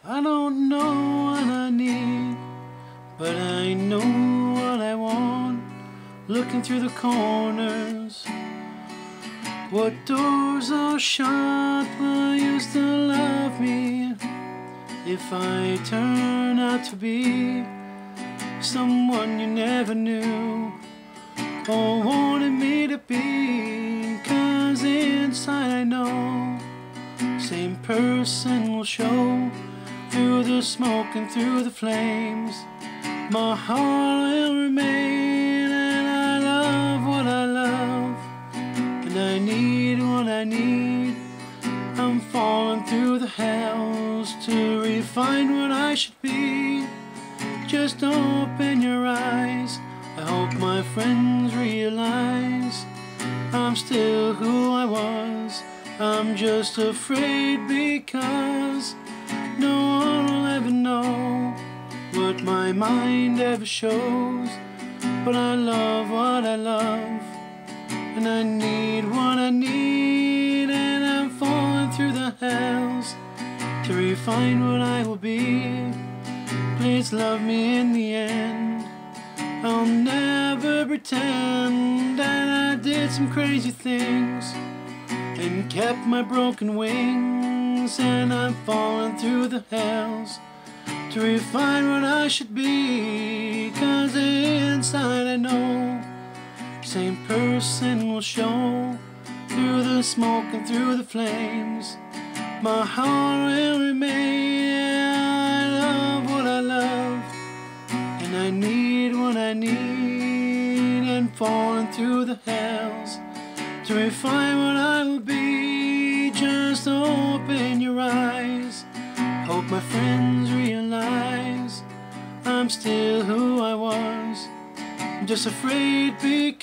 I don't know what I need, but I know what I want. Looking through the corners, what doors are shut will used to love me. If I turn out to be someone you never knew or wanted me to be, 'cause inside I know same person will show through the smoke and through the flames. My heart will remain, and I love what I love, and I need what I need. I'm falling through the hells to refine what I should be. Just open your eyes, I hope my friends realize I'm still who I was. I'm just afraid because no one will ever know what my mind ever shows. But I love what I love, and I need what I need, and I'm falling through the hells to refine what I will be. Please love me in the end. I'll never pretend that I did some crazy things and kept my broken wings, and I'm falling through the hells to refine what I should be. 'Cause inside I know same person will show through the smoke and through the flames. My heart will remain. I love what I love, and I need what I need, and falling through the hells to refine what I will be. Just open your eyes, hope my friends realize I'm still who I was. I'm just afraid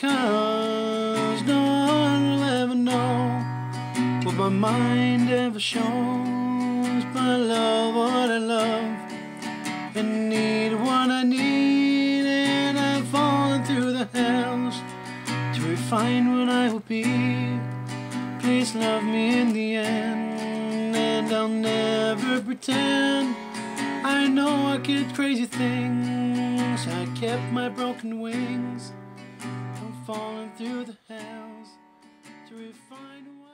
because no one will ever know what my mind ever shows. But I love what I love, and need what I need, and I'm falling through the hells to refine what I will be. Please love me in the end, and I'll never pretend. I know I did crazy things, I kept my broken wings. I'm falling through the hells to refine what